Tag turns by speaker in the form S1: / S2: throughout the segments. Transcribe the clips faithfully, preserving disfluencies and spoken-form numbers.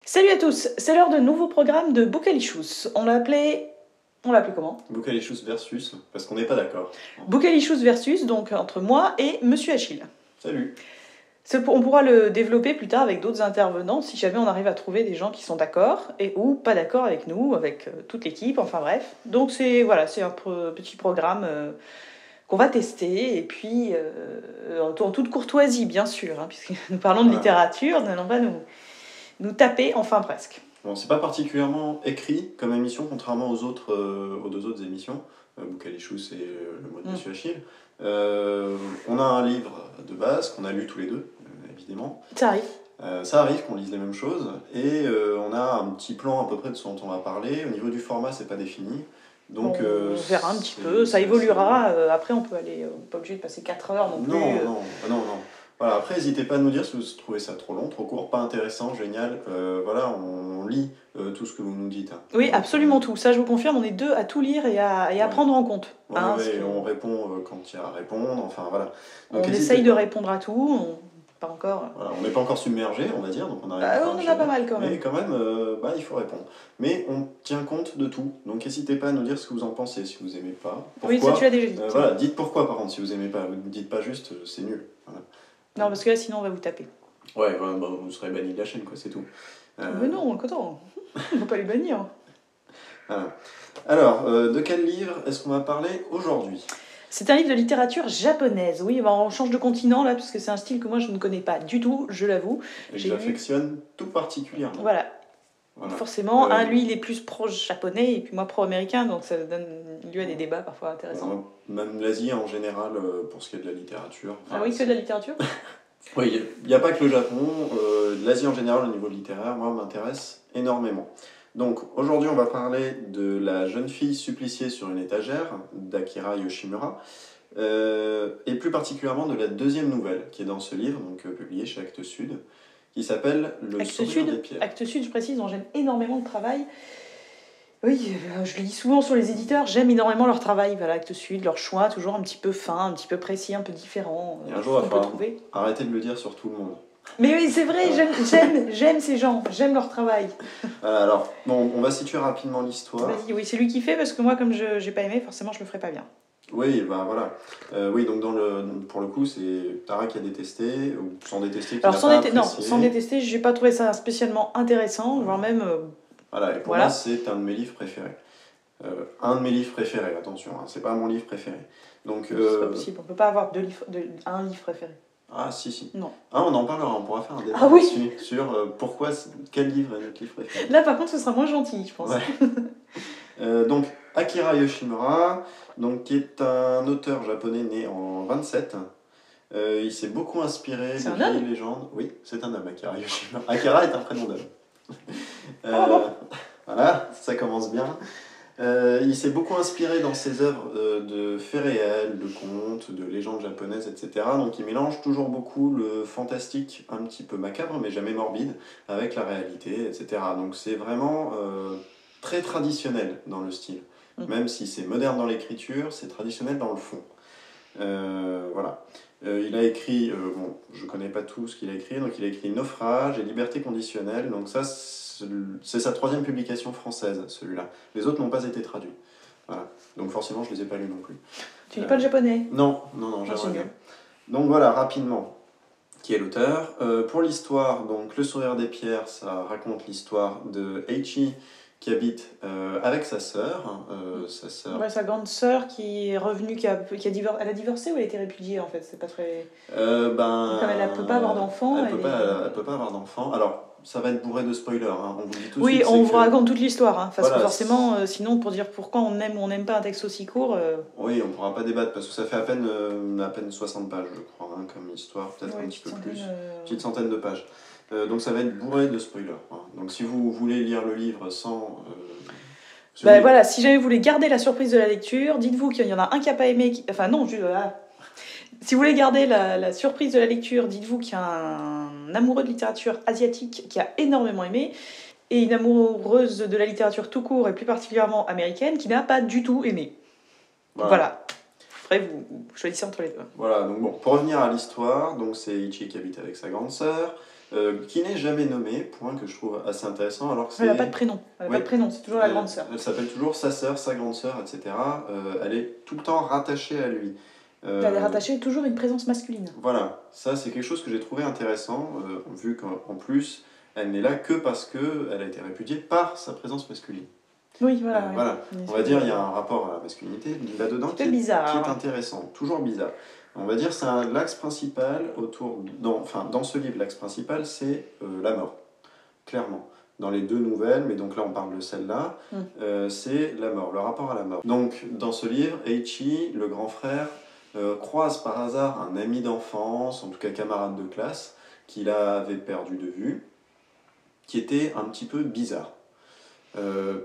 S1: Salut à tous, c'est l'heure de nouveau programme de Bookalichous. On l'a appelé... On l'a appelé comment?
S2: Bookalichous versus, parce qu'on n'est pas d'accord.
S1: Bookalichous versus, donc entre moi et Monsieur Achille.
S2: Salut.
S1: On pourra le développer plus tard avec d'autres intervenants si jamais on arrive à trouver des gens qui sont d'accord et ou pas d'accord avec nous, avec toute l'équipe, enfin bref. Donc c'est voilà, c'est un petit programme euh, qu'on va tester et puis euh, en toute courtoisie bien sûr, hein, puisque nous parlons de voilà. littérature, nous n'allons pas nous, nous taper, enfin presque.
S2: Bon, c'est pas particulièrement écrit comme émission, contrairement aux, autres, euh, aux deux autres émissions, euh, Bookalichous et euh, Le mot de mm. Monsieur Achille. Euh, on a un livre de base qu'on a lu tous les deux, euh, évidemment.
S1: Ça arrive.
S2: Euh, ça arrive qu'on lise les mêmes choses, et euh, on a un petit plan à peu près de ce dont on va parler. Au niveau du format, c'est pas défini. Donc,
S1: on
S2: euh,
S1: verra un petit peu, ça évoluera. Euh, après, on peut aller, on n'est pas obligé de passer quatre heures non plus.
S2: Non, non, non, non. Voilà, après, n'hésitez pas à nous dire si vous trouvez ça trop long, trop court, pas intéressant, génial. Euh, voilà, on, on lit euh, tout ce que vous nous dites. Hein.
S1: Oui, absolument tout. Ça, je vous confirme, on est deux à tout lire et à, et à ouais. prendre en compte.
S2: Ouais,
S1: hein,
S2: ouais,
S1: que...
S2: on répond euh, quand il y a à répondre, enfin voilà.
S1: Donc, on essaye de répondre à tout, on... pas encore.
S2: Voilà, on n'est pas encore submergé, on va dire, donc on arrive
S1: bah, on en a pas mal quand même.
S2: Mais quand même, euh, bah, il faut répondre. Mais on tient compte de tout, donc n'hésitez pas à nous dire ce que vous en pensez, si vous aimez pas. Pourquoi.
S1: Oui, ça tu l'as déjà dit.
S2: Euh, voilà, dites pourquoi par contre si vous aimez pas, vous ne dites pas juste euh, c'est nul. Voilà.
S1: Non, parce que là, sinon, on va vous taper.
S2: Ouais, bah, bah, vous serez banni de la chaîne, quoi, c'est tout.
S1: Euh... Mais non, content. On ne va pas les bannir.
S2: Voilà. Alors, euh, de quel livre est-ce qu'on va parler aujourd'hui ?
S1: C'est un livre de littérature japonaise. Oui, bah on change de continent, là, parce que c'est un style que moi, je ne connais pas du tout, je l'avoue.
S2: Et que j'affectionne eu... tout particulièrement.
S1: Voilà. Voilà. Forcément, euh... un, lui, il est plus pro-japonais, et puis moi, pro-américain, donc ça donne lieu à des débats parfois intéressants.
S2: Euh, même l'Asie, en général, euh, pour ce qui est de la littérature.
S1: Enfin, ah oui, que de la littérature.
S2: Oui, il n'y a pas que le Japon, euh, l'Asie en général au niveau littéraire, moi, m'intéresse énormément. Donc, aujourd'hui, on va parler de La jeune fille suppliciée sur une étagère, d'Akira Yoshimura, euh, et plus particulièrement de la deuxième nouvelle qui est dans ce livre, donc euh, publié chez Actes Sud, qui s'appelle Le
S1: Actes
S2: sourire
S1: Sud,
S2: des pierres.
S1: Actes Sud, je précise, dont j'aime énormément le travail. Oui, je le dis souvent sur les éditeurs, j'aime énormément leur travail, voilà, Actes Sud, leur choix, toujours un petit peu fin, un petit peu précis, un peu différent.
S2: Et un jour, on peut trouver. Arrêtez de le dire sur tout le monde.
S1: Mais oui, c'est vrai, j'aime, j'aime, j'aime ces gens, j'aime leur travail.
S2: Voilà, alors, bon, on va situer rapidement l'histoire.
S1: Vas-y, oui, c'est lui qui fait, parce que moi, comme je n'ai pas aimé, forcément, je le ferai pas bien.
S2: Oui, bah voilà. Euh, oui, donc dans le, pour le coup, c'est Tara qui a détesté, ou sans détester, qui
S1: alors,
S2: n'a
S1: sans
S2: pas
S1: déte-
S2: apprécié.
S1: Non, sans détester, j'ai pas trouvé ça spécialement intéressant, ouais. voire même... Euh,
S2: voilà, et pour voilà. moi, c'est un de mes livres préférés. Euh, un de mes livres préférés, attention, hein, c'est pas mon livre préféré. Donc, euh...
S1: c'est pas possible, on peut pas avoir deux livres, deux, un livre préféré.
S2: Ah si, si.
S1: Non.
S2: Ah, on en parlera, on pourra faire un débat
S1: ah, oui
S2: dessus, sur euh, pourquoi, quel livre est notre livre préféré.
S1: Là, par contre, ce sera moins gentil, je pense.
S2: Ouais. euh, donc, Akira Yoshimura, donc, qui est un auteur japonais né en vingt-sept. Euh, il s'est beaucoup inspiré
S1: c'est
S2: de vieilles légendes. Oui, c'est un homme, Akira Yoshimura. Akira est un prénom d'homme. euh,
S1: oh, bon.
S2: Voilà, ça commence bien. Euh, il s'est beaucoup inspiré dans ses œuvres euh, de faits réels, de contes, de légendes japonaises, et cetera. Donc il mélange toujours beaucoup le fantastique, un petit peu macabre, mais jamais morbide, avec la réalité, et cetera. Donc c'est vraiment euh, très traditionnel dans le style. Mmh. Même si c'est moderne dans l'écriture, c'est traditionnel dans le fond. Euh, voilà. Euh, il a écrit, euh, bon, je ne connais pas tout ce qu'il a écrit, donc il a écrit Naufrage et Liberté conditionnelle. Donc ça, c'est sa troisième publication française, celui-là. Les autres n'ont pas été traduits. Voilà. Donc forcément, je ne les ai pas lus non plus.
S1: Tu lis euh, pas le japonais ?
S2: Non, non, non, j'aimerais bien. Donc voilà, rapidement, qui est l'auteur. Euh, pour l'histoire, donc Le sourire des pierres, ça raconte l'histoire de Eiichi, qui habite euh, avec sa sœur. Euh, sa sœur.
S1: Ouais, sa grande sœur qui est revenue, qui a, qui a divor... elle a divorcé ou elle a été répudiée en fait, c'est pas très...
S2: Euh, ben...
S1: Comme elle ne peut pas avoir d'enfant...
S2: Elle ne
S1: elle
S2: peut,
S1: est...
S2: pas, elle peut pas avoir d'enfant. Alors, ça va être bourré de spoilers, hein. On vous dit tout de
S1: oui,
S2: suite.
S1: on vous
S2: que...
S1: raconte toute l'histoire, hein, parce
S2: voilà,
S1: que forcément, euh, sinon, pour dire pourquoi on aime ou on n'aime pas un texte aussi court... Euh...
S2: Oui, on ne pourra pas débattre, parce que ça fait à peine, euh, à peine soixante pages, je crois, hein, comme histoire, peut-être ouais, un petit peu plus.
S1: Euh...
S2: Petite centaine de pages. Euh, donc ça va être bourré de spoilers. Hein. Donc si vous voulez lire le livre sans... Euh...
S1: Ben voilà, si jamais vous voulez garder la surprise de la lecture, dites-vous qu'il y en a un qui n'a pas aimé, qui... enfin non, je... ah. Si vous voulez garder la, la surprise de la lecture, dites-vous qu'il y a un amoureux de littérature asiatique qui a énormément aimé, et une amoureuse de la littérature tout court, et plus particulièrement américaine, qui n'a pas du tout aimé. Voilà. voilà. Après, vous, vous choisissez entre les deux.
S2: Voilà, donc bon, pour revenir à l'histoire, donc c'est Ichi qui habite avec sa grande sœur. euh, qui n'est jamais nommée, point que je trouve assez intéressant, alors que c'est...
S1: Elle n'a pas de prénom, elle a
S2: Oui.
S1: pas de prénom, c'est toujours la
S2: Elle,
S1: grande sœur.
S2: elle s'appelle toujours sa sœur, sa grande sœur, et cetera. Euh, elle est tout le temps rattachée à lui. Euh,
S1: Elle est rattachée toujours à une présence masculine.
S2: Voilà, ça c'est quelque chose que j'ai trouvé intéressant, euh, vu qu'en en plus, elle n'est là que parce qu'elle a été répudiée par sa présence masculine.
S1: Oui, voilà.
S2: Euh,
S1: ouais.
S2: voilà. On va dire il y a un rapport à la masculinité là-dedans qui, est-
S1: bizarre,
S2: qui est
S1: hein.
S2: intéressant, toujours bizarre. On va dire c'est un l'axe principal autour, dans, enfin dans ce livre, l'axe principal c'est euh, la mort, clairement. Dans les deux nouvelles, mais donc là on parle de celle-là,
S1: Mm.
S2: euh, c'est la mort, le rapport à la mort. Donc dans ce livre, Eiichi, le grand frère, euh, croise par hasard un ami d'enfance, en tout cas camarade de classe, qu'il avait perdu de vue, qui était un petit peu bizarre. Euh,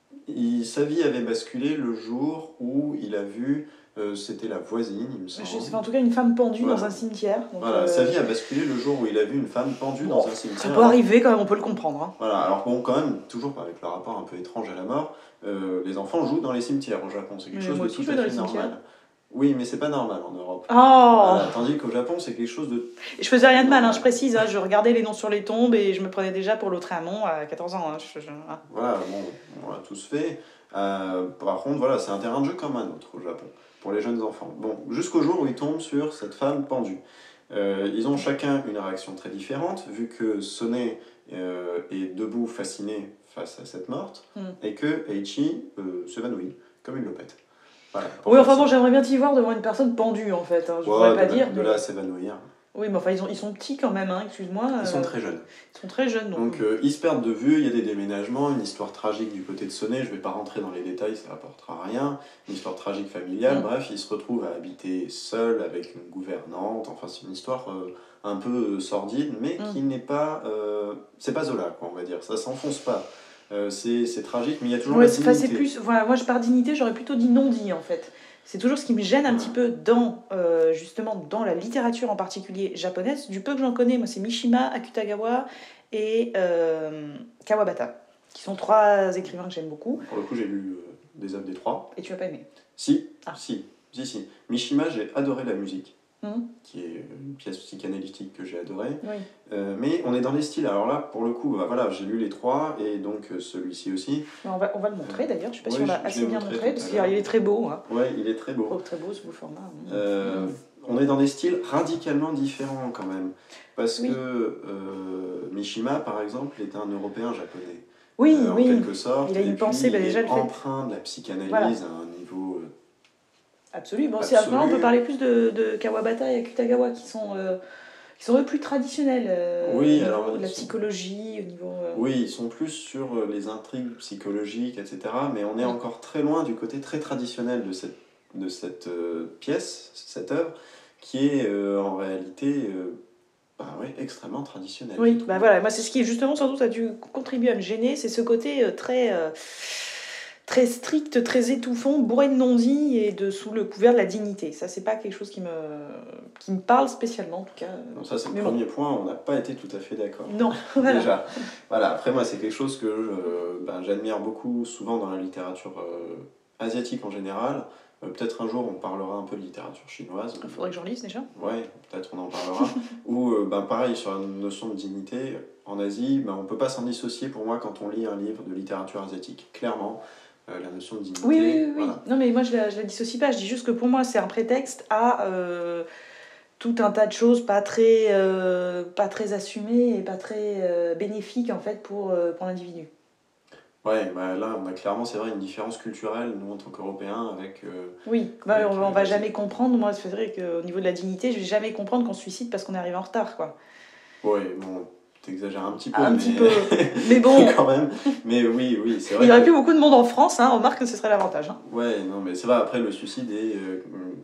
S2: il, sa vie avait basculé le jour où il a vu, euh, c'était la voisine, il me semble.
S1: Je sais, en tout cas, une femme pendue
S2: Voilà.
S1: dans un cimetière. Donc,
S2: Voilà,
S1: euh,
S2: sa vie a basculé le jour où il a vu une femme pendue
S1: bon,
S2: dans un
S1: ça
S2: cimetière.
S1: peut arriver quand même, on peut le comprendre. Hein.
S2: Voilà, alors bon, quand même, toujours avec le rapport un peu étrange à la mort, euh, les enfants jouent dans les cimetières au Japon, c'est quelque
S1: Mais
S2: chose
S1: moi
S2: de
S1: aussi,
S2: tout
S1: je vais
S2: à
S1: dans
S2: fait
S1: les cimetières.
S2: normal. Oui, mais c'est pas normal en Europe.
S1: Oh
S2: Voilà, tandis qu'au Japon, c'est quelque chose de...
S1: Je faisais rien de mal, hein, je précise, hein, je regardais les noms sur les tombes et je me prenais déjà pour l'autre amont à quatorze ans. Hein, je, je, hein.
S2: Voilà, bon, on l'a tous fait. Euh, par contre, voilà, c'est un terrain de jeu comme un autre au Japon, pour les jeunes enfants. Bon, jusqu'au jour où ils tombent sur cette femme pendue. Euh, ils ont chacun une réaction très différente, vu que Sone euh, est debout, fasciné face à cette morte,
S1: Mm.
S2: et que Eiichi euh, s'évanouit, comme une lopette. Voilà,
S1: Oui, enfin
S2: ça.
S1: bon, j'aimerais bien t'y voir devant une personne pendue en fait. Hein, je
S2: Ouais,
S1: pourrais
S2: de
S1: pas
S2: là,
S1: dire.
S2: de
S1: mais...
S2: là à s'évanouir.
S1: Oui, mais enfin, ils, ont, ils sont petits quand même, hein, excuse-moi.
S2: Ils sont
S1: euh,
S2: très jeunes.
S1: Ils sont très jeunes. Donc,
S2: Donc euh, ils se perdent de vue, il y a des déménagements, une histoire tragique du côté de Sone, je vais pas rentrer dans les détails, ça rapportera rien, une histoire tragique familiale,
S1: Mm.
S2: bref, ils se retrouvent à habiter seuls avec une gouvernante, enfin c'est une histoire euh, un peu sordide, mais
S1: Mm.
S2: qui n'est pas... Euh, c'est pas Zola, quoi, on va dire, ça s'enfonce pas. Euh, c'est c'est tragique, mais il y a toujours
S1: ouais,
S2: la
S1: c'est,
S2: dignité.
S1: c'est plus. Voilà, moi, je par dignité, j'aurais plutôt dit non dit en fait. C'est toujours ce qui me gêne un
S2: Ouais.
S1: petit peu dans, euh, justement, dans la littérature en particulier japonaise. Du peu que j'en connais, moi, c'est Mishima, Akutagawa et euh, Kawabata, qui sont trois écrivains que j'aime beaucoup.
S2: Pour le coup, j'ai lu euh, des œuvres des trois.
S1: Et tu as pas aimé.
S2: Si,
S1: Ah.
S2: si, si, si. Mishima, j'ai adoré la musique,
S1: Mhm.
S2: qui est une pièce psychanalytique que j'ai adorée.
S1: Oui.
S2: Euh, mais on est dans les styles. Alors là, pour le coup, bah voilà, j'ai lu les trois et donc euh, celui-ci aussi.
S1: Mais on, va, on va le montrer d'ailleurs, je sais pas
S2: Ouais,
S1: si on l'a
S2: je- je
S1: assez
S2: l'ai
S1: bien
S2: montré
S1: montré,
S2: tout
S1: parce
S2: à
S1: qu'il
S2: l'heure.
S1: est très beau. Hein.
S2: Ouais, il est très beau.
S1: Oh, très beau ce beau format. Mmh.
S2: Euh,
S1: Mmh.
S2: on est dans des styles radicalement différents quand même. Parce
S1: Oui.
S2: que euh, Mishima, par exemple, est un Européen japonais.
S1: Oui,
S2: Euh, en
S1: oui.
S2: quelque sorte.
S1: Il a une
S2: Et puis,
S1: pensée, bah,
S2: il
S1: déjà,
S2: est
S1: le fait-
S2: empreint de la psychanalyse
S1: Voilà.
S2: à un niveau. euh,
S1: Absolument. Bon, si
S2: Absolu.
S1: après, on peut parler plus de, de Kawabata et Akutagawa, qui sont, euh, qui sont eux plus traditionnels. euh,
S2: Oui,
S1: au niveau
S2: alors,
S1: de la
S2: ils sont-
S1: psychologie, au niveau. euh,
S2: Oui, ils sont plus sur euh, les intrigues psychologiques, et cetera. Mais on est
S1: Mm.
S2: encore très loin du côté très traditionnel de cette, de cette euh, pièce, cette œuvre, qui est euh, en réalité euh, bah, ouais, extrêmement traditionnelle.
S1: Oui,
S2: je trouve.
S1: bah voilà, moi c'est ce qui justement sans doute a dû contribuer à me gêner, c'est ce côté euh, très, euh, très strict, très étouffant, bourré de non-dits et de sous le couvert de la dignité. Ça c'est pas quelque chose qui me, qui me parle spécialement en tout cas.
S2: Donc ça, c'est le
S1: Mais bon.
S2: premier point, on n'a pas été tout à fait d'accord.
S1: Non, voilà.
S2: Déjà. Voilà, après moi, c'est quelque chose que je- ben, j'admire beaucoup souvent dans la littérature euh, asiatique en général. Euh, peut-être un jour, on parlera un peu de littérature chinoise.
S1: Il faudrait que j'en lise déjà.
S2: Ouais, peut-être on en parlera. Ou euh, ben, pareil, sur la notion de dignité, en Asie, ben, on ne peut pas s'en dissocier pour moi quand on lit un livre de littérature asiatique. Clairement, euh, la notion de dignité.
S1: Oui, oui, oui. oui.
S2: Voilà.
S1: Non, mais moi, je la, je la dissocie pas. Je dis juste que pour moi, c'est un prétexte à euh, tout un tas de choses pas très, euh, pas très assumées et pas très euh, bénéfiques, en fait, pour, euh, pour l'individu.
S2: Ouais, bah, là, on a clairement, c'est vrai, une différence culturelle, nous, en tant qu'Européens, avec... euh,
S1: Oui, bah,
S2: Avec,
S1: on, on
S2: euh,
S1: va
S2: c'est-
S1: jamais comprendre. Moi, c'est vrai qu'au niveau de la dignité, je vais jamais comprendre qu'on se suicide parce qu'on est arrivé en retard, quoi.
S2: Ouais, bon, t'exagères un petit peu,
S1: Un
S2: mais...
S1: petit peu. Mais bon,
S2: quand même. Mais oui, oui, c'est vrai
S1: il y aurait
S2: que-
S1: plus beaucoup de monde en France, hein. Remarque que ce serait l'avantage. Hein.
S2: Ouais, non, mais c'est vrai, après, le suicide est, euh,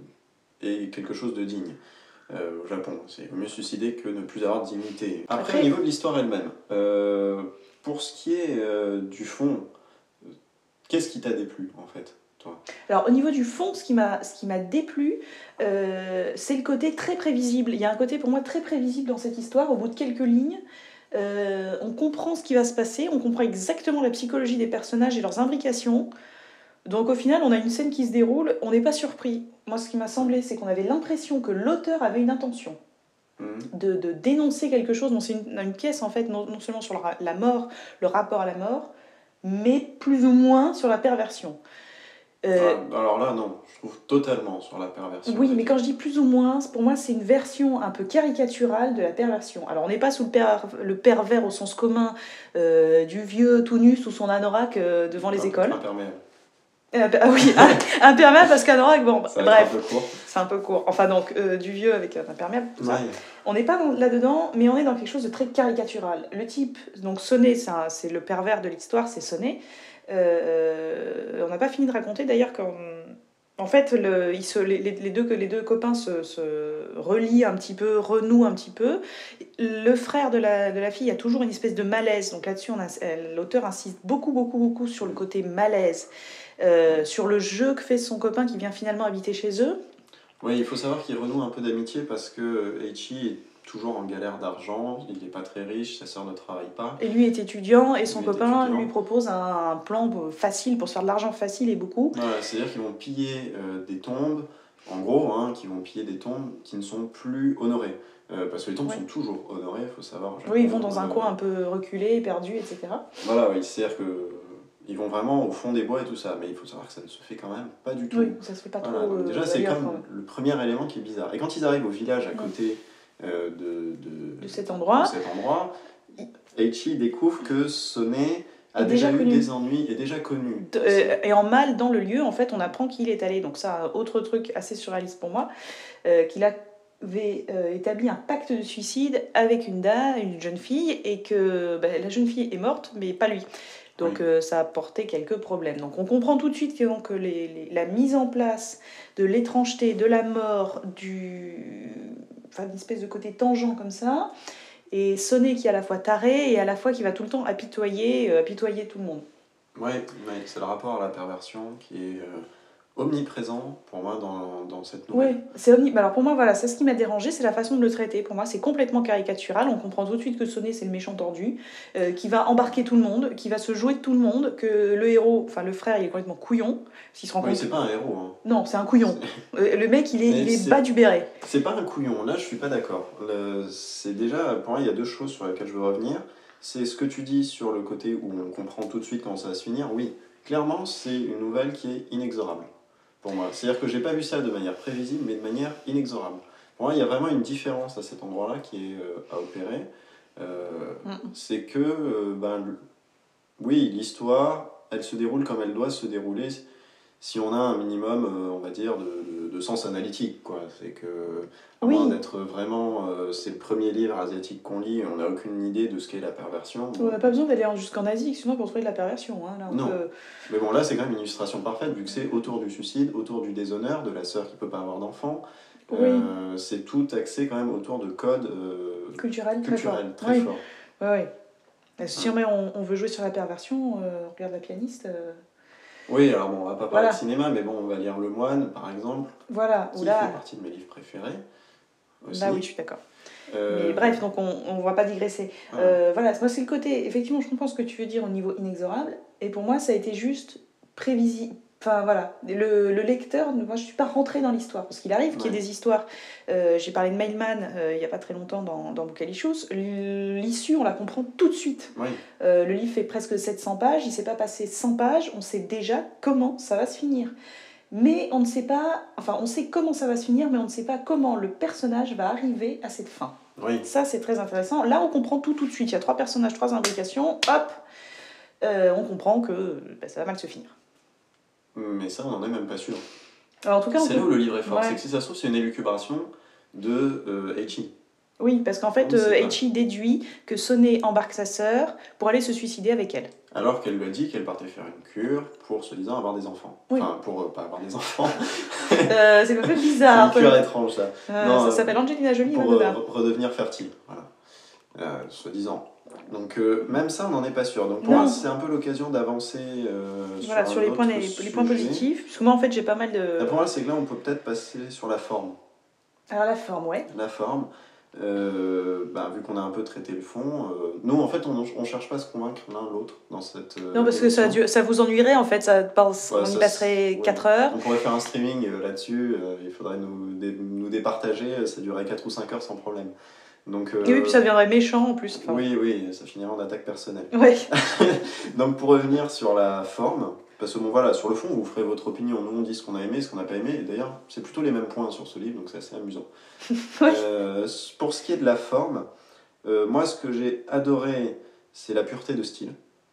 S2: est quelque chose de digne. Euh, au Japon, c'est mieux suicider que ne plus avoir de dignité. Après,
S1: Après-
S2: au niveau de l'histoire elle-même, euh, pour ce qui est euh, du fond, euh, qu'est-ce qui t'a déplu, en fait, toi?
S1: Alors, au niveau du fond, ce qui m'a, ce qui m'a déplu, euh, c'est le côté très prévisible. Il y a un côté pour moi très prévisible dans cette histoire. Au bout de quelques lignes, euh, on comprend ce qui va se passer, on comprend exactement la psychologie des personnages et leurs imbrications. Donc au final, on a une scène qui se déroule, on n'est pas surpris. Moi, ce qui m'a semblé, c'est qu'on avait l'impression que l'auteur avait une intention. de, de dénoncer quelque chose. Donc c'est une, une pièce en fait, non, non seulement sur la, la mort, le rapport à la mort, mais plus ou moins sur la perversion.
S2: Euh, ah, alors là, non, je trouve totalement sur la perversion.
S1: Oui, mais quand je dis plus ou moins, pour moi, c'est une version un peu caricaturale de la perversion. Alors, on n'est pas sous le, per le pervers au sens commun euh, du vieux tout nu sous son anorak euh, devant les
S2: ah,
S1: écoles.
S2: Imperméable.
S1: Euh, ah oui, imperméable parce qu'anorak, bon,
S2: ça
S1: bref.
S2: C'est
S1: un peu court. Enfin, donc, euh, du vieux avec un imperméable.
S2: Ouais.
S1: On n'est pas là-dedans, mais on est dans quelque chose de très caricatural. Le type, donc Sonnet, c'est le pervers de l'histoire, c'est Sonnet. Euh, on n'a pas fini de raconter d'ailleurs qu'en en fait le, il se, les, les, deux, les deux copains se, se relient un petit peu, renouent un petit peu. Le frère de la, de la fille a toujours une espèce de malaise, donc là-dessus l'auteur insiste beaucoup beaucoup beaucoup sur le côté malaise, euh, sur le jeu que fait son copain qui vient finalement habiter chez eux.
S2: Oui, il faut savoir qu'il renoue un peu d'amitié parce que Eiichi est toujours en galère d'argent, il n'est pas très riche, sa sœur ne travaille pas.
S1: Et lui est étudiant et son copain lui propose un plan facile pour se faire de l'argent facile et beaucoup.
S2: Voilà, c'est-à-dire qu'ils vont piller euh, des tombes, en gros, hein, qu'ils vont piller des tombes qui ne sont plus honorées. Euh, parce que les tombes ouais. sont toujours honorées, il faut savoir.
S1: Oui, ils vont dans un euh, coin un peu reculé, perdu, et cetera.
S2: Voilà, oui, c'est-à-dire que ils vont vraiment au fond des bois et tout ça, mais il faut savoir que ça ne se fait quand même pas du tout.
S1: Oui, ça se fait pas
S2: voilà,
S1: trop.
S2: Donc déjà, euh, c'est quand même le premier élément qui est bizarre. Et quand ils arrivent au village à côté euh, de, de,
S1: de cet endroit,
S2: de cet endroit Eiichi découvre que Sonnet a déjà, déjà eu des ennuis, est déjà connu.
S1: De, euh, et en mal dans le lieu, en fait, on apprend qu'il est allé, donc ça, autre truc assez surréaliste pour moi, euh, qu'il avait euh, établi un pacte de suicide avec une dame, une jeune fille, et que bah, la jeune fille est morte, mais pas lui. Donc oui. euh, ça a porté quelques problèmes. Donc on comprend tout de suite que donc, les, les, la mise en place de l'étrangeté, de la mort, du... enfin, une espèce de côté tangent comme ça, et Sonnet qui est à la fois taré et à la fois qui va tout le temps apitoyer, euh, apitoyer tout le monde.
S2: Oui, ouais, c'est le rapport à la perversion qui est euh, omniprésent pour moi dans, dans cette nouvelle.
S1: Oui, c'est omni... alors pour moi, voilà, c'est ce qui m'a dérangé, c'est la façon de le traiter. Pour moi, c'est complètement caricatural. On comprend tout de suite que Sonnet, c'est le méchant tordu, euh, qui va embarquer tout le monde, qui va se jouer de tout le monde, que le héros, enfin le frère, il est complètement couillon. S'il se rend
S2: oui,
S1: compte...
S2: c'est pas un héros. Hein.
S1: Non, c'est un couillon. Le mec, il est, il est bas du béret.
S2: C'est pas un couillon, là je suis pas d'accord. C'est déjà, pour moi, il y a deux choses sur lesquelles je veux revenir. C'est ce que tu dis sur le côté où on comprend tout de suite comment ça va se finir. Oui, clairement, c'est une nouvelle qui est inexorable. Pour moi. C'est-à-dire que j'ai pas vu ça de manière prévisible, mais de manière inexorable. Pour moi, il y a vraiment une différence à cet endroit-là qui est euh, à opérer. Euh, mm. C'est que, euh, ben, oui, l'histoire, elle se déroule comme elle doit se dérouler si on a un minimum, euh, on va dire, de, de, de sens analytique, quoi. C'est que, à oui. moins d'être vraiment... Euh, c'est le premier livre asiatique qu'on lit, on n'a aucune idée de ce qu'est la perversion.
S1: On n'a pas besoin d'aller jusqu'en Asie, sinon pour trouver de la perversion. Hein. Là, on
S2: non,
S1: peut...
S2: mais bon, là, c'est quand même une illustration parfaite, vu que c'est autour du suicide, autour du déshonneur, de la sœur qui ne peut pas avoir d'enfant. Oui. Euh, c'est tout axé quand même autour de codes euh,
S1: culturels très
S2: culturel,
S1: forts.
S2: Très
S1: oui.
S2: fort.
S1: Oui, oui. Si jamais on, on veut jouer sur la perversion, euh, on regarde La Pianiste... Euh...
S2: Oui, alors bon, on va pas parler voilà. de cinéma, mais bon, on va lire Le Moine, par exemple,
S1: voilà.
S2: qui
S1: Là...
S2: fait partie de mes livres préférés. Aussi.
S1: Là, oui, je suis d'accord.
S2: Euh...
S1: Mais bref, donc on ne va pas digresser. Voilà, euh, voilà moi, c'est le côté... Effectivement, je comprends ce que tu veux dire au niveau inexorable, et pour moi, ça a été juste prévisible. Enfin, voilà, le, le lecteur, moi, je ne suis pas rentrée dans l'histoire, parce qu'il arrive ouais. qu'il y ait des histoires... Euh, j'ai parlé de Mailman euh, il n'y a pas très longtemps dans, dans Boucalichus. L'issue, on la comprend tout de suite.
S2: Oui.
S1: Euh, le livre fait presque sept cents pages, il ne s'est pas passé cent pages, on sait déjà comment ça va se finir. Mais on ne sait pas... Enfin, on sait comment ça va se finir, mais on ne sait pas comment le personnage va arriver à cette fin.
S2: Oui.
S1: Ça, c'est très intéressant. Là, on comprend tout tout de suite. Il y a trois personnages, trois imbrications, hop, euh, on comprend que bah, ça va mal se finir.
S2: Mais ça, on n'en est même pas sûr.
S1: Alors, en tout cas,
S2: c'est
S1: peut...
S2: là où le livre est fort,
S1: ouais.
S2: c'est que si ça se trouve, c'est une élucubration de euh, Eiichi.
S1: Oui, parce qu'en fait, euh, Eiichi déduit que Sonnet embarque sa sœur pour aller se suicider avec elle.
S2: Alors qu'elle lui a dit qu'elle partait faire une cure pour, soi-disant, avoir des enfants.
S1: Oui.
S2: Enfin, pour euh, pas avoir des enfants.
S1: euh, c'est un peu bizarre.
S2: C'est une cure étrange, ça.
S1: Euh,
S2: non,
S1: ça
S2: euh,
S1: s'appelle Angelina Jolie.
S2: Pour euh, redevenir fertile, voilà. Euh, soi-disant. Donc euh, même ça, on n'en est pas sûr. Donc pour non. moi, c'est un peu l'occasion d'avancer euh,
S1: voilà, sur, sur les, points, les, les points positifs. Parce que moi, en fait, j'ai pas mal de...
S2: Là, pour moi, c'est que là, on peut peut-être passer sur la forme.
S1: Alors la forme, ouais.
S2: La forme. Euh, bah, vu qu'on a un peu traité le fond, euh, nous en fait on ne cherche pas à se convaincre l'un l'autre dans cette euh,
S1: Non, parce que ça,
S2: émission.
S1: ça vous ennuierait en fait, ça passe,
S2: Ouais,
S1: on y
S2: ça,
S1: passerait
S2: ouais.
S1: quatre heures.
S2: On pourrait faire un streaming euh, là-dessus, euh, il faudrait nous, dé nous départager, ça durerait quatre ou cinq heures sans problème. Donc, euh,
S1: Et oui, puis ça deviendrait méchant en plus. Enfin...
S2: Oui, oui, ça finirait en attaque personnelle.
S1: Ouais.
S2: Donc pour revenir sur la forme, parce que bon voilà, sur le fond, vous ferez votre opinion. Nous on dit ce qu'on a aimé, ce qu'on n'a pas aimé, et d'ailleurs c'est plutôt les mêmes points sur ce livre, donc c'est assez amusant.
S1: Oui.
S2: Euh, pour ce qui est de la forme, euh, moi ce que j'ai adoré, c'est la pureté de style.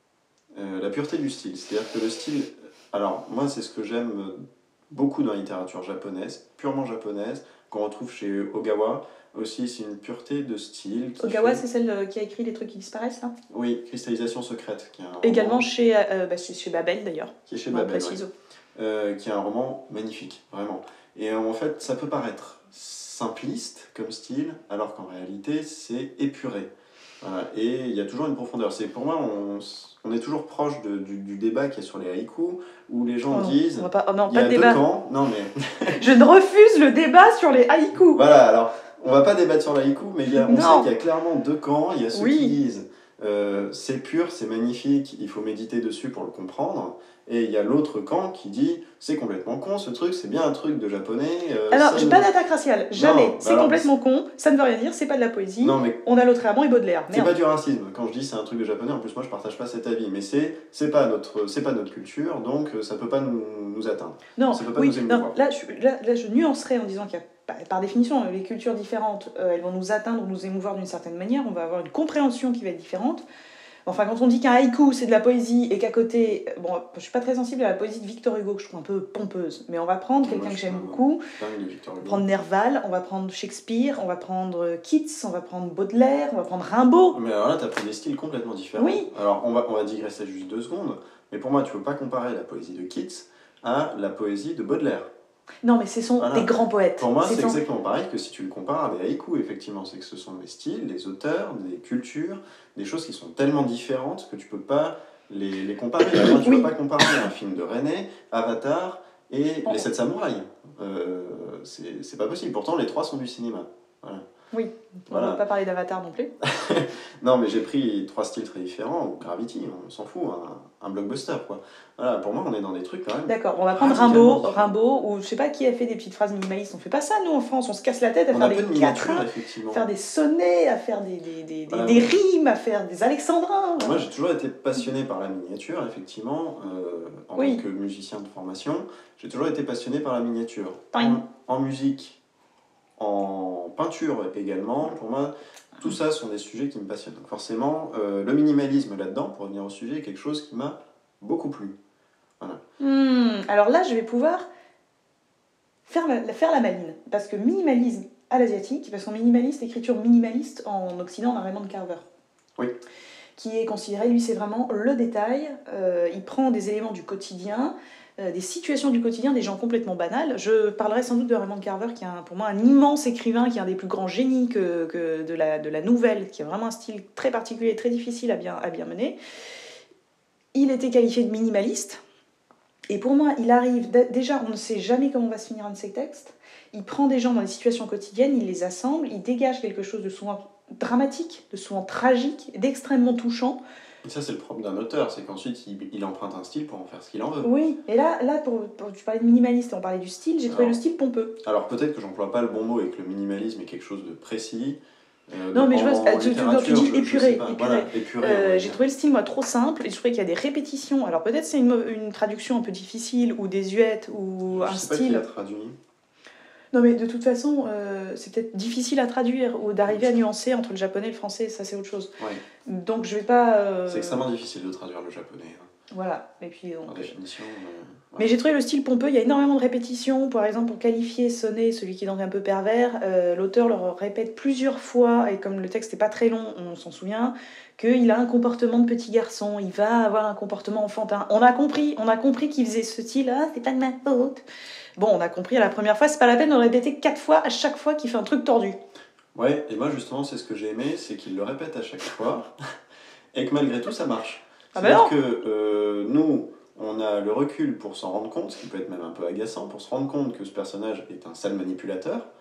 S2: Euh, la pureté du style, c'est-à-dire que le style... Alors moi c'est ce que j'aime beaucoup dans la littérature japonaise, purement japonaise, qu'on retrouve chez Ogawa. Aussi, c'est une pureté de style.
S1: Ogawa,
S2: fait...
S1: c'est celle qui a écrit Les trucs qui disparaissent, là ?
S2: Oui, Cristallisation secrète. Qui est un
S1: Également
S2: roman...
S1: chez, euh, bah, chez Babel, d'ailleurs.
S2: Qui est chez Babel, ouais. euh, qui est un roman magnifique, vraiment. Et en fait, ça peut paraître simpliste comme style, alors qu'en réalité, c'est épuré. Voilà. Et il y a toujours une profondeur. C'est, pour moi, on, on est toujours proche de, du, du débat qu'il y a sur les haïkus, où les gens
S1: oh,
S2: disent...
S1: On va pas... oh, non,
S2: il y a
S1: pas de
S2: deux
S1: débat.
S2: camps. Non, mais...
S1: Je ne refuse le débat sur les haïkus.
S2: Voilà, alors... On va pas débattre sur l'haïku, mais il y a, on
S1: non.
S2: sait qu'il y a clairement deux camps. Il y a ceux oui. qui disent euh, c'est pur, c'est magnifique, il faut méditer dessus pour le comprendre. Et il y a l'autre camp qui dit c'est complètement con ce truc, c'est bien un truc de japonais. Euh,
S1: alors, j'ai
S2: nous...
S1: pas d'attaque raciale, jamais. C'est complètement con, ça ne veut rien dire, c'est pas de la poésie. Non, mais... On a Lautréamont et Baudelaire.
S2: C'est pas du racisme. Quand je dis c'est un truc de japonais, en plus moi je partage pas cet avis, mais c'est c'est pas notre c'est pas notre culture, donc ça peut pas nous, nous atteindre.
S1: Non,
S2: ça peut pas
S1: oui,
S2: nous émouvoir.
S1: Non, là, je, là, là je nuancerais en disant qu'il y a par définition, les cultures différentes, euh, elles vont nous atteindre ou nous émouvoir d'une certaine manière, on va avoir une compréhension qui va être différente. Enfin, quand on dit qu'un haïku, c'est de la poésie, et qu'à côté... Bon, je suis pas très sensible à la poésie de Victor Hugo, que je trouve un peu pompeuse, mais on va prendre quelqu'un que j'aime beaucoup, on va prendre Nerval, on va prendre Shakespeare, on va prendre Keats, on va prendre Baudelaire, on va prendre Rimbaud.
S2: Mais alors là, t'as pris des styles complètement différents.
S1: Oui.
S2: Alors, on va, on va digresser juste deux secondes, mais pour moi, tu peux pas comparer la poésie de Keats à la poésie de Baudelaire.
S1: Non, mais ce sont voilà. des grands poètes.
S2: Pour moi, c'est,
S1: c'est
S2: exactement pareil que si tu le compares à des haïkus, effectivement. C'est que ce sont des styles, des auteurs, des cultures, des choses qui sont tellement différentes que tu peux pas les, les comparer. Alors, tu oui. peux pas comparer un film de René, Avatar et oh. Les Sept Samouraïs. Euh, c'est, c'est pas possible. Pourtant, les trois sont du cinéma. Voilà.
S1: Oui, voilà. On ne va pas parler d'Avatar non plus.
S2: Non, mais j'ai pris trois styles très différents, ou Gravity, on s'en fout, un, un blockbuster, quoi. Voilà, pour moi, on est dans des trucs quand même.
S1: D'accord, on va prendre Rimbaud, Rimbaud, ou je sais pas qui a fait des petites phrases minimalistes, on fait pas ça, nous, en France, on se casse la tête à
S2: on
S1: faire
S2: a
S1: des quatrains, à faire des sonnets, à faire des, des, des, voilà. des, des rimes, à faire des alexandrins.
S2: Moi, j'ai toujours été passionné par la miniature, effectivement, euh, en oui. tant que musicien de formation, j'ai toujours été passionné par la miniature. En, en musique, en peinture également, pour moi, tout ça sont des sujets qui me passionnent. Donc forcément, euh, le minimalisme là-dedans, pour revenir au sujet, est quelque chose qui m'a beaucoup plu. Voilà.
S1: Mmh, alors là, je vais pouvoir faire la, faire la maline, parce que minimalisme à l'asiatique, parce qu'en minimaliste, écriture minimaliste, en Occident, on a Raymond Carver.
S2: Oui.
S1: Qui est considéré, lui, c'est vraiment le détail. Euh, il prend des éléments du quotidien, euh, des situations du quotidien, des gens complètement banals. Je parlerai sans doute de Raymond Carver, qui est un, pour moi un immense écrivain, qui est un des plus grands génies que, que de, la, de la nouvelle, qui a vraiment un style très particulier, très difficile à bien, à bien mener. Il était qualifié de minimaliste. Et pour moi, il arrive... Déjà, on ne sait jamais comment va se finir un de ses textes. Il prend des gens dans des situations quotidiennes, il les assemble, il dégage quelque chose de souvent dramatique, de souvent tragique, d'extrêmement touchant.
S2: Et ça, c'est le propre d'un auteur, c'est qu'ensuite, il, il emprunte un style pour en faire ce qu'il en veut.
S1: Oui, et là, là pour, pour, tu parlais de minimaliste et on parlait du style, j'ai trouvé alors, le style pompeux.
S2: Alors peut-être que j'emploie pas le bon mot et que le minimalisme est quelque chose de précis.
S1: Euh, non, mais je vois, tu, tu dis épuré. épuré.
S2: Voilà, épuré
S1: euh, j'ai trouvé le style, moi, trop simple, et je trouvais qu'il y a des répétitions. Alors peut-être c'est une, une traduction un peu difficile, ou désuète, ou
S2: je
S1: un
S2: sais
S1: style...
S2: pas qui l'a traduit.
S1: Non, mais de toute façon, euh, c'est peut-être difficile à traduire, ou d'arriver à nuancer entre le japonais et le français, ça c'est autre chose.
S2: Ouais.
S1: Donc je vais pas... Euh...
S2: C'est extrêmement difficile de traduire le japonais. Hein.
S1: Voilà, et puis... Donc...
S2: Par définition... Euh...
S1: Ouais. Mais j'ai trouvé le style pompeux, il y a énormément de répétitions. Par exemple, pour qualifier sonner celui qui est donc un peu pervers, euh, l'auteur le répète plusieurs fois, et comme le texte n'est pas très long, on s'en souvient, qu'il a un comportement de petit garçon, il va avoir un comportement enfantin. On a compris, on a compris qu'il faisait ce style, ah, c'est pas de ma faute. Bon, on a compris à la première fois, c'est pas la peine de le répéter quatre fois à chaque fois qu'il fait un truc tordu.
S2: Ouais, et moi justement, c'est ce que j'ai aimé, c'est qu'il le répète à chaque fois, et que malgré tout, ça marche.
S1: Ah
S2: C'est-à-dire
S1: bah
S2: que euh, nous... on a le recul pour s'en rendre compte, ce qui peut être même un peu agaçant, pour se rendre compte que ce personnage est un sale manipulateur,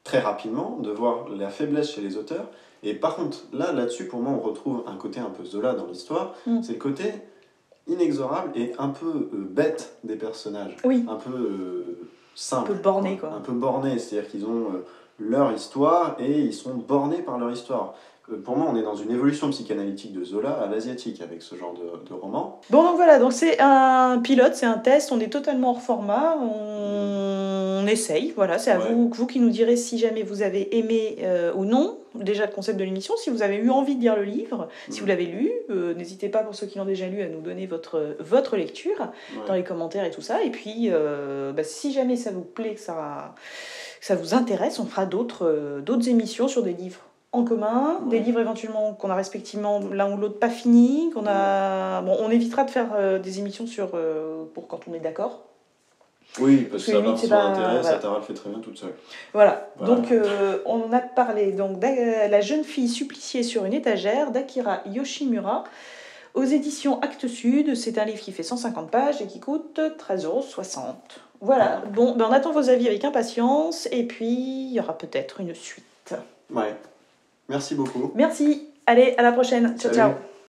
S2: très rapidement, de voir la faiblesse chez les auteurs. Et par contre, là, là-dessus, pour moi, on retrouve un côté un peu Zola dans l'histoire. Mm. C'est le côté inexorable et un peu euh, bête des personnages.
S1: Oui.
S2: Un peu euh, simple.
S1: Un peu borné, quoi.
S2: Un peu borné, c'est-à-dire qu'ils ont euh, leur histoire et ils sont bornés par leur histoire. Euh, pour moi, on est dans une évolution psychanalytique de Zola à l'asiatique avec ce genre de, de roman.
S1: Bon, donc voilà, donc c'est un pilote, c'est un test, on est totalement hors format, on, on essaye, voilà, c'est à ouais. vous, vous qui nous direz si jamais vous avez aimé euh, ou non, déjà le concept de l'émission, si vous avez eu envie de lire le livre, mmh. si vous l'avez lu, euh, n'hésitez pas pour ceux qui l'ont déjà lu à nous donner votre, votre lecture ouais. dans les commentaires et tout ça, et puis euh, bah, si jamais ça vous plaît, que ça, que ça vous intéresse, on fera d'autres, euh, d'autres émissions sur des livres en commun, ouais. des livres éventuellement qu'on a respectivement l'un ou l'autre pas fini, qu'on a... Bon, on évitera de faire euh, des émissions sur, euh, pour quand on est d'accord.
S2: Oui, parce que ça va son intérêt, voilà. Ça Tara le fait très bien toute seule.
S1: Voilà, voilà. Donc euh, on a parlé donc de La jeune fille suppliciée sur une étagère d'Akira Yoshimura aux éditions Actes Sud. C'est un livre qui fait cent cinquante pages et qui coûte treize euros soixante. Voilà, bon, ben on attend vos avis avec impatience et puis il y aura peut-être une suite.
S2: Ouais. Merci beaucoup.
S1: Merci. Allez, à la prochaine. Ciao,
S2: Salut.
S1: ciao.